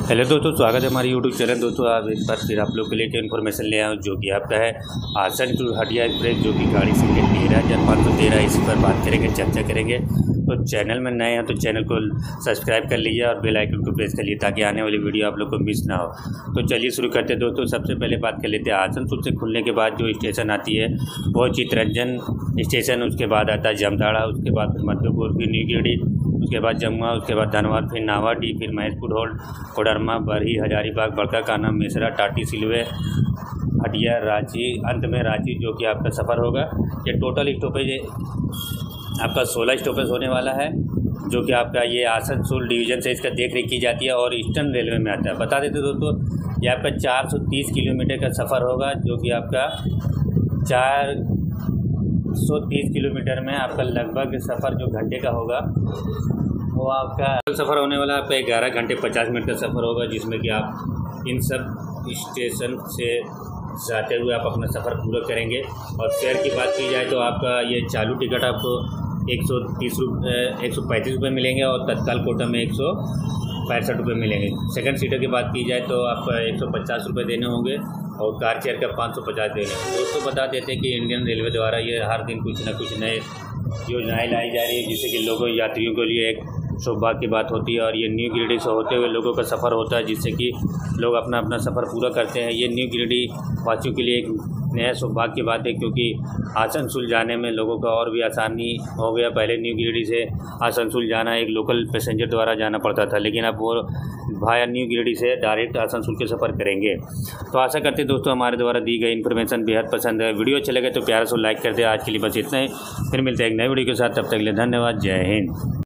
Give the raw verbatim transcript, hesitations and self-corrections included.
Hello दोस्तों, स्वागत है हमारे यूट्यूब चैनल। दोस्तों आप एक बार फिर आप लोग के लिए एक इन्फॉर्मेशन ले आया हूँ जो कि आपका है आसन टू हटिया एक्सप्रेस, जो कि गाड़ी संख्या तेरह हज़ार पाँच सौ तेरह। इसी पर बात करेंगे, चर्चा करेंगे। तो चैनल में नए हैं तो चैनल को सब्सक्राइब कर लीजिए और बेल आइकन को प्रेस कर लीजिए ताकि आने वाली वीडियो आप लोग को मिस ना हो। तो चलिए शुरू करते हैं दोस्तों। सबसे पहले बात कर लेते हैं आसनसोल से खुलने के बाद जो स्टेशन आती है वो चितरंजन स्टेशन, उसके बाद आता है जमताड़ा, उसके बाद फिर मध्यपुर, फिर न्यू गिरिडीह, उसके बाद जमुआ, उसके बाद धनबाद, फिर नावाडीह, फिर महेशपुर होल्ड, कोडरमा, बरही, हजारीबाग, बड़का काना, मेसरा, टाटी, सिलवे, हटिया, रांची, अंत में रांची, जो कि आपका सफ़र होगा। ये टोटल स्टॉपेज आपका सोलह स्टॉपेज होने वाला है, जो कि आपका ये आसनसोल डिवीज़न से इसका देख रेख की जाती है और ईस्टर्न रेलवे में आता है। बता देते दोस्तों, ये आपका चार सौ तीस किलोमीटर का सफ़र होगा, जो कि आपका चार सौ तीस किलोमीटर में आपका लगभग सफ़र जो घंटे का होगा वो आपका सफ़र होने वाला आपका ग्यारह घंटे पचास मिनट का सफ़र होगा, जिसमें कि आप इन सब स्टेशन से जाते हुए आप अपना सफ़र पूरा करेंगे। और फेयर की बात की जाए तो आपका ये चालू टिकट आपको एक सौ तीस रुपये एक सौ पैंतीस रुपये मिलेंगे और तत्काल कोटा में एक सौ पैंसठ रुपये मिलेंगे। सेकंड सीटर की बात की जाए तो आपका एक सौ पचास रुपये देने होंगे और कार चेयर का पाँच सौ पचास देने होंगे। दोस्तों बता देते हैं कि इंडियन रेलवे द्वारा ये हर दिन कुछ ना कुछ नए योजनाएं लाई जा रही है, जिससे कि लोगों यात्रियों के लिए एक सौभाग्य की बात होती है। और ये न्यू गिरिडीह से होते हुए लोगों का सफ़र होता है, जिससे कि लोग अपना अपना सफ़र पूरा करते हैं। ये न्यू गिरिडीह वासियों के लिए एक नया सौभाग्य की बात है, क्योंकि आसनसोल जाने में लोगों का और भी आसानी हो गया। पहले न्यू गिरिडीह से आसनसोल जाना एक लोकल पैसेंजर द्वारा जाना पड़ता था, लेकिन अब वो भाया न्यू गिरिडीह से डायरेक्ट आसनसोल के सफ़र करेंगे। तो आशा करते हैं दोस्तों हमारे द्वारा दी गई इन्फॉर्मेशन बेहद पसंद है। वीडियो अच्छा लगे तो प्यार से लाइक कर दे। आज के लिए बस इतना ही, फिर मिलते हैं एक नए वीडियो के साथ। तब तक के लिए धन्यवाद। जय हिंद।